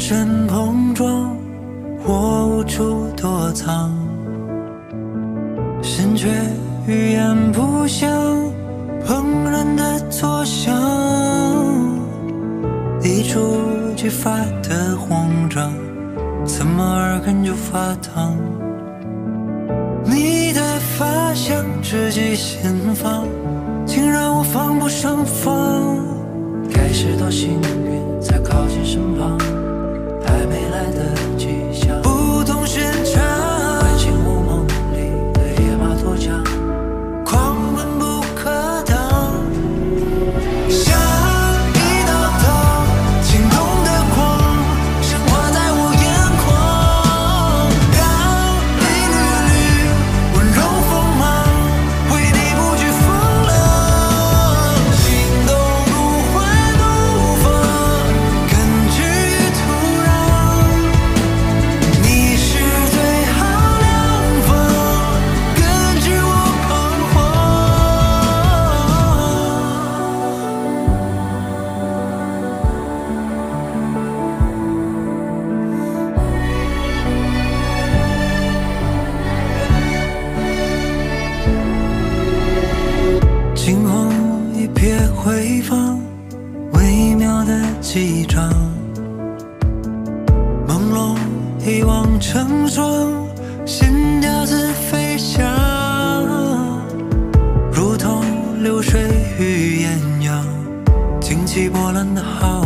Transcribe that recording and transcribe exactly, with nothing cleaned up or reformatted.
身碰撞，我无处躲藏，心却语言不详，怦然的作响，一触即发的慌张，怎么耳根就发烫？你的发香直击心房，竟让我防不胜防。该是多幸运，才靠近身旁，还没来得及想，不同寻常。关心我梦里的野马脱缰，狂奔不可挡，像一道道惊动的光，升华在我眼眶，让一缕缕温柔锋芒，为你不惧风浪，心动如花怒放，根植于土壤，你是最好良方，根据我彷徨。惊鸿一瞥回放，微妙的击掌，朦胧一望成双，心跳似飞翔，如同流水与艳阳，惊起波澜的好